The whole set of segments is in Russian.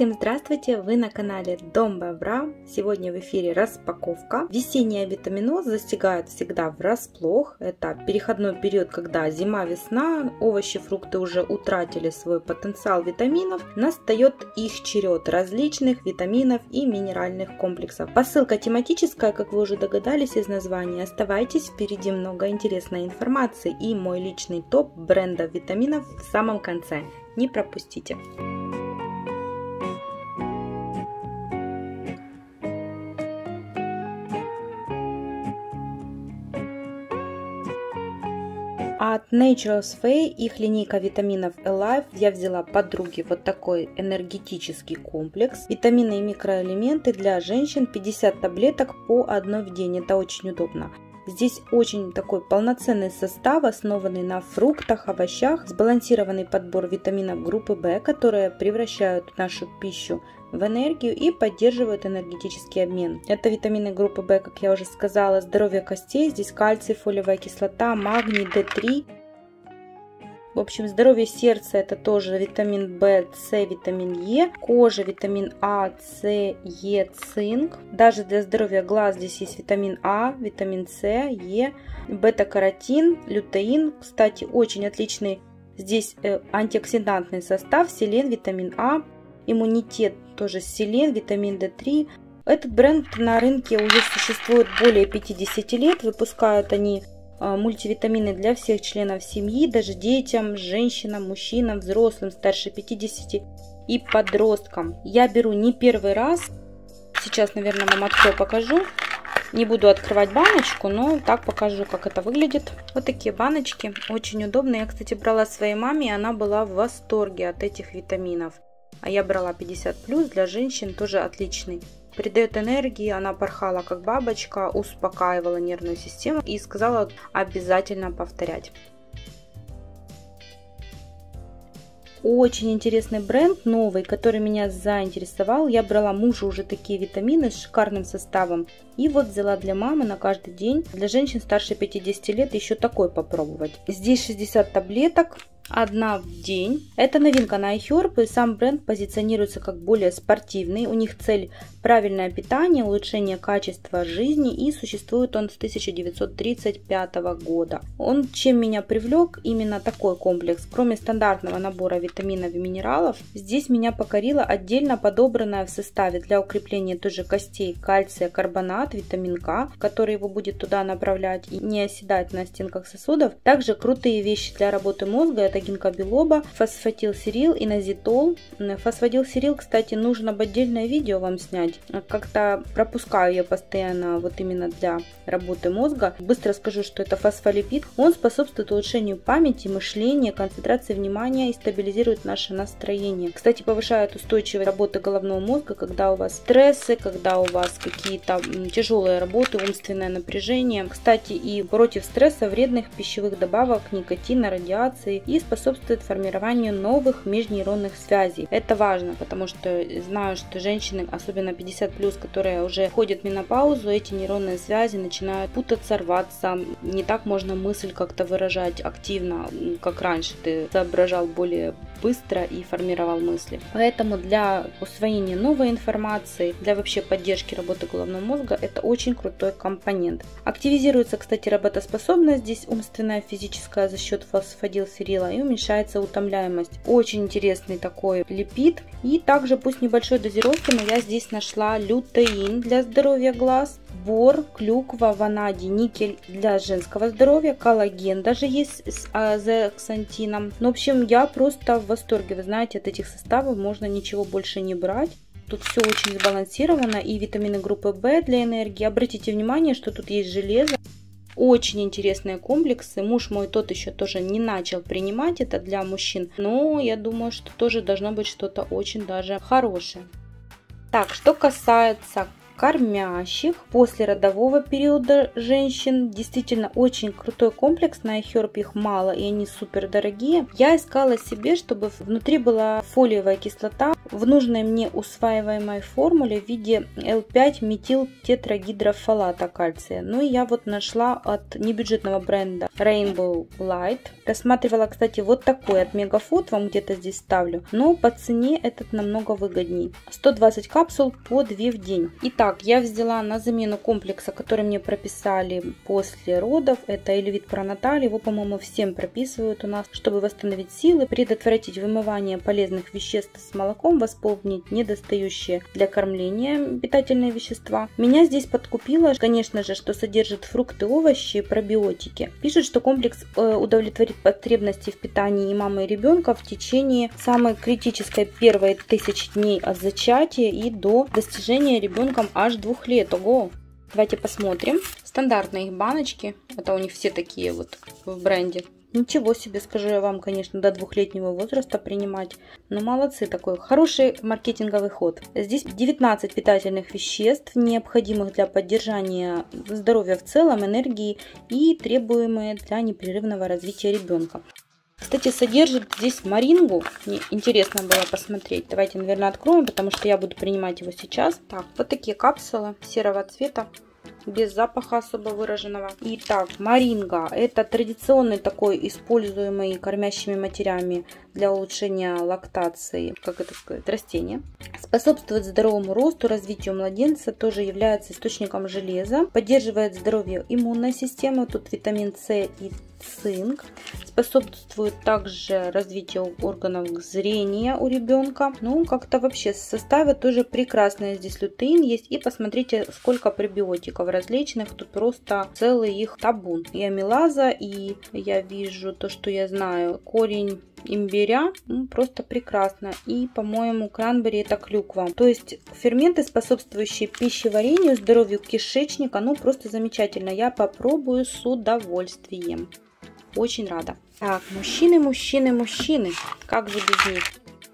Всем здравствуйте! Вы на канале Дом Бобра. Сегодня в эфире распаковка. Весенний витаминоз застигает всегда врасплох. Это переходной период, когда зима-весна, овощи, фрукты уже утратили свой потенциал витаминов. Настает их черед различных витаминов и минеральных комплексов. Посылка тематическая, как вы уже догадались из названия. Оставайтесь, впереди много интересной информации и мой личный топ брендов витаминов в самом конце. Не пропустите! От Naturals Way их линейка витаминов Alive я взяла подруге вот такой энергетический комплекс. Витамины и микроэлементы для женщин, 50 таблеток по одной в день. Это очень удобно. Здесь очень такой полноценный состав, основанный на фруктах, овощах, сбалансированный подбор витаминов группы В, которые превращают нашу пищу в энергию и поддерживают энергетический обмен. Это витамины группы В, как я уже сказала, здоровье костей, здесь кальций, фолиевая кислота, магний, D3. В общем, здоровье сердца — это тоже витамин В, С, витамин Е, кожа, витамин А, С, Е, цинк. Даже для здоровья глаз здесь есть витамин А, витамин С, Е, бета-каротин, лютеин. Кстати, очень отличный здесь антиоксидантный состав, селен, витамин А, иммунитет тоже селен, витамин D3. Этот бренд на рынке уже существует более 50 лет, выпускают они мультивитамины для всех членов семьи, даже детям, женщинам, мужчинам, взрослым, старше 50 и подросткам. Я беру не первый раз. Сейчас, наверное, вам открою, покажу. Не буду открывать баночку, но так покажу, как это выглядит. Вот такие баночки, очень удобные. Я, кстати, брала своей маме, и она была в восторге от этих витаминов. А я брала 50+, для женщин тоже отличный. Придает энергии, она порхала как бабочка, успокаивала нервную систему и сказала обязательно повторять. Очень интересный бренд, новый, который меня заинтересовал. Я брала мужу уже такие витамины с шикарным составом. И вот взяла для мамы на каждый день. Для женщин старше 50 лет еще такой попробовать. Здесь 60 таблеток. Одна в день. Это новинка на iHerb, и сам бренд позиционируется как более спортивный. У них цель правильное питание, улучшение качества жизни, и существует он с 1935 года. Он чем меня привлек, именно такой комплекс. Кроме стандартного набора витаминов и минералов, здесь меня покорила отдельно подобранная в составе для укрепления тоже костей кальция, карбонат, витамин К, который его будет туда направлять и не оседать на стенках сосудов. Также крутые вещи для работы мозга. Это гинка билоба, фосфатилсерил, инозитол. Фосфатилсерил, кстати, нужно об отдельное видео вам снять. Как-то пропускаю я постоянно вот именно для работы мозга. Быстро скажу, что это фосфолипид. Он способствует улучшению памяти, мышления, концентрации внимания и стабилизирует наше настроение. Кстати, повышает устойчивость работы головного мозга, когда у вас стрессы, когда у вас какие-то тяжелые работы, умственное напряжение. Кстати, и против стресса, вредных пищевых добавок, никотина, радиации, и способствует формированию новых межнейронных связей. Это важно, потому что знаю, что женщины, особенно 50+, которые уже входят в менопаузу, эти нейронные связи начинают путаться, рваться. Не так можно мысль как-то выражать активно, как раньше ты соображал более быстро и формировал мысли. Поэтому для усвоения новой информации, для вообще поддержки работы головного мозга, это очень крутой компонент. Активизируется, кстати, работоспособность здесь умственная, физическая за счет фосфатилсерила, и уменьшается утомляемость. Очень интересный такой липид. И также, пусть небольшой дозировки, но я здесь нашла лютеин для здоровья глаз, бор, клюква, ванадий, никель для женского здоровья, коллаген даже есть с азексантином. Ну, в общем, я просто в восторге. Вы знаете, от этих составов можно ничего больше не брать. Тут все очень сбалансировано, и витамины группы В для энергии. Обратите внимание, что тут есть железо. Очень интересные комплексы. Муж мой тот еще тоже не начал принимать, это для мужчин. Но я думаю, что тоже должно быть что-то очень даже хорошее. Так, что касается кормящих, послеродового периода женщин. Действительно очень крутой комплекс, на iHerb их мало и они супер дорогие. Я искала себе, чтобы внутри была фолиевая кислота в нужной мне усваиваемой формуле в виде L5-метилтетрагидрофолата кальция. Ну и я вот нашла от небюджетного бренда Rainbow Light. Рассматривала, кстати, вот такой от Megafood, вам где-то здесь ставлю, но по цене этот намного выгодней. 120 капсул по 2 в день. Итак, я взяла на замену комплекса, который мне прописали после родов. Это Elevit Pronatal. Его, по-моему, всем прописывают у нас, чтобы восстановить силы, предотвратить вымывание полезных веществ с молоком, восполнить недостающие для кормления питательные вещества. Меня здесь подкупило, конечно же, что содержит фрукты, овощи, пробиотики. Пишут, что комплекс удовлетворит потребности в питании и мамы, и ребенка в течение самой критической первой 1000 дней от зачатия и до достижения ребенком аж 2 лет. Ого! Давайте посмотрим. Стандартные их баночки. Это у них все такие вот в бренде. Ничего себе, скажу я вам, конечно, до 2-летнего возраста принимать. Но молодцы, такой хороший маркетинговый ход. Здесь 19 питательных веществ, необходимых для поддержания здоровья в целом, энергии и требуемые для непрерывного развития ребенка. Кстати, содержит здесь морингу. Мне интересно было посмотреть. Давайте, наверное, откроем, потому что я буду принимать его сейчас. Так, вот такие капсулы серого цвета, без запаха особо выраженного. Итак, моринга. Это традиционный такой используемый кормящими матерями для улучшения лактации, как это сказать, растение. Способствует здоровому росту, развитию младенца, тоже является источником железа. Поддерживает здоровье иммунной системы. Тут витамин С и цинк. Способствует также развитию органов зрения у ребенка. Ну, как-то вообще в составе тоже прекрасный здесь лютеин есть. И посмотрите, сколько пребиотиков различных. Тут просто целый их табун. И амилаза, и я вижу то, что я знаю, корень имбиря. Ну, просто прекрасно. И, по-моему, кранбери это клюква. То есть ферменты, способствующие пищеварению, здоровью кишечника. Ну, просто замечательно. Я попробую с удовольствием. Очень рада. Так, мужчины. Как же без них?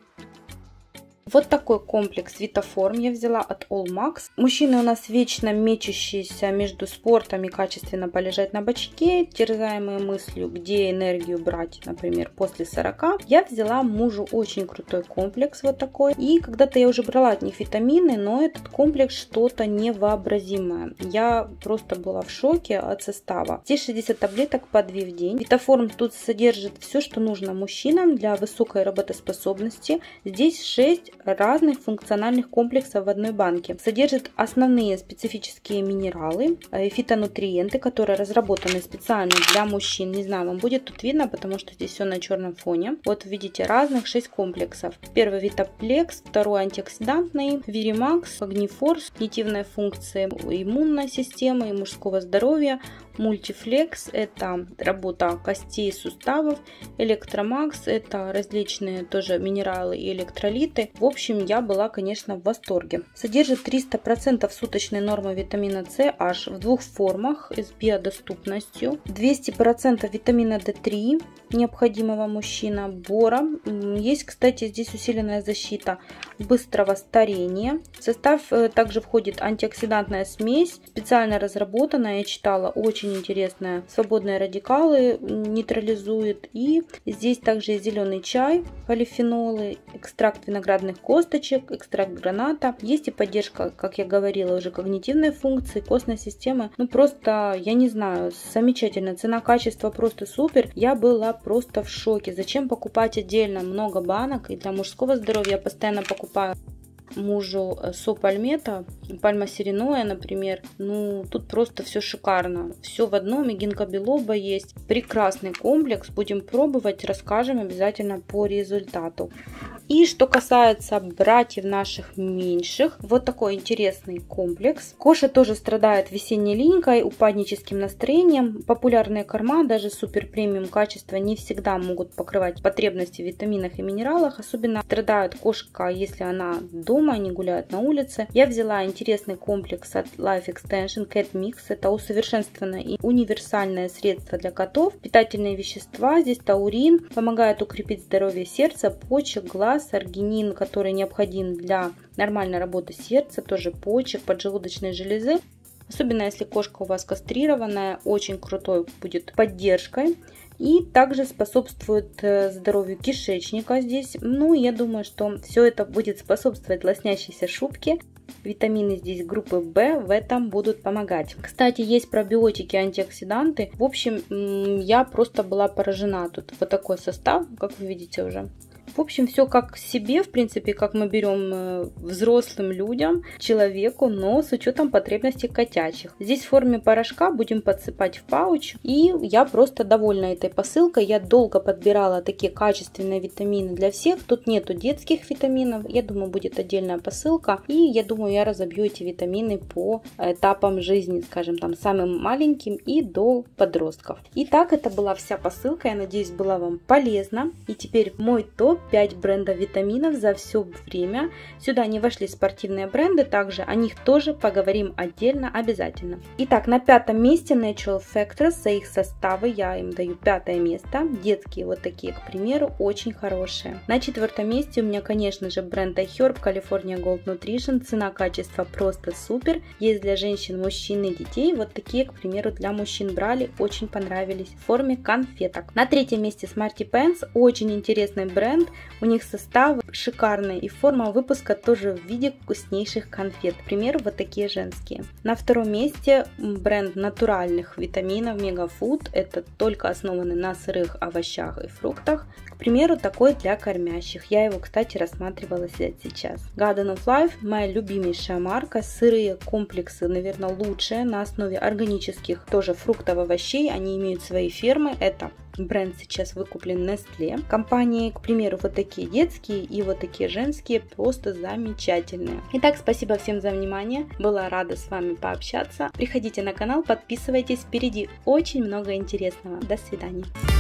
Вот такой комплекс Витаформ я взяла от Allmax. Мужчины у нас вечно мечущиеся между спортом и качественно полежать на бочке, терзаемые мыслью, где энергию брать, например, после 40. Я взяла мужу очень крутой комплекс вот такой. И когда-то я уже брала от них витамины, но этот комплекс что-то невообразимое. Я просто была в шоке от состава. Здесь 60 таблеток по 2 в день. Витаформ тут содержит все, что нужно мужчинам для высокой работоспособности. Здесь 6 разных функциональных комплексов в одной банке. Содержит основные специфические минералы, фитонутриенты, которые разработаны специально для мужчин. Не знаю, вам будет тут видно, потому что здесь все на черном фоне. Вот видите, разных 6 комплексов. Первый Витаплекс, второй антиоксидантный, Виримакс, Огнифорс, когнитивные функции иммунной системы и мужского здоровья. Мультифлекс – это работа костей и суставов. Электромакс – это различные тоже минералы и электролиты. В общем, я была, конечно, в восторге. Содержит 300% суточной нормы витамина С аж в 2 формах с биодоступностью. 200% витамина D3, необходимого мужчинам, бора. Есть, кстати, здесь усиленная защита быстрого старения. В состав также входит антиоксидантная смесь, специально разработанная, я читала, очень интересная. Свободные радикалы нейтрализует. И здесь также зеленый чай, полифенолы, экстракт виноградных косточек, экстракт граната. Есть и поддержка, как я говорила, уже когнитивной функции, костной системы. Ну просто, я не знаю, замечательно. Цена-качество просто супер. Я была просто в шоке. Зачем покупать отдельно много банок? И для мужского здоровья я постоянно покупаю мужу сопальмета, пальма сериноя, например. Ну, тут просто все шикарно. Все в одном, и гинка билоба есть. Прекрасный комплекс. Будем пробовать, расскажем обязательно по результату. И что касается братьев наших меньших, вот такой интересный комплекс. Коша тоже страдает весенней линькой, упадническим настроением. Популярные корма, даже супер премиум качества, не всегда могут покрывать потребности в витаминах и минералах. Особенно страдает кошка, если она дома, не гуляет на улице. Я взяла интересный комплекс от Life Extension Cat Mix. Это усовершенствованное и универсальное средство для котов. Питательные вещества, здесь таурин, помогает укрепить здоровье сердца, почек, глаз глаз, аргинин, который необходим для нормальной работы сердца, тоже почек, поджелудочной железы. Особенно если кошка у вас кастрированная, очень крутой будет поддержкой. И также способствует здоровью кишечника здесь. Ну, я думаю, что все это будет способствовать лоснящейся шубке. Витамины здесь группы В в этом будут помогать. Кстати, есть пробиотики, антиоксиданты. В общем, я просто была поражена. Тут вот такой состав, как вы видите уже. В общем, все как себе, в принципе, как мы берем взрослым людям, человеку, но с учетом потребностей котячих. Здесь в форме порошка будем подсыпать в пауч. И я просто довольна этой посылкой. Я долго подбирала такие качественные витамины для всех. Тут нету детских витаминов. Я думаю, будет отдельная посылка. И я думаю, я разобью эти витамины по этапам жизни, скажем, там, самым маленьким и до подростков. Итак, это была вся посылка. Я надеюсь, была вам полезна. И теперь мой топ 5 брендов витаминов за все время. Сюда не вошли спортивные бренды, также о них тоже поговорим отдельно обязательно. Итак, на 5-м месте Natural Factors, за их составы я им даю 5-е место. Детские вот такие, к примеру, очень хорошие. На 4-м месте у меня, конечно же, бренд iHerb California Gold Nutrition. Цена-качество просто супер. Есть для женщин, мужчин и детей. Вот такие, к примеру, для мужчин брали, очень понравились в форме конфеток. На 3-м месте Smarty Pants, очень интересный бренд. У них состав шикарный и форма выпуска тоже в виде вкуснейших конфет. К примеру, вот такие женские. На 2-м месте бренд натуральных витаминов Mega Food. Это только основаны на сырых овощах и фруктах. К примеру, такой для кормящих. Я его, кстати, рассматривала сейчас. Garden of Life, моя любимейшая марка. Сырые комплексы, наверное, лучшие на основе органических тоже фруктов, овощей. Они имеют свои фермы. Это бренд сейчас выкуплен Nestle. Компании, к примеру, вот такие детские и вот такие женские, просто замечательные. Итак, спасибо всем за внимание. Была рада с вами пообщаться. Приходите на канал, подписывайтесь. Впереди очень много интересного. До свидания.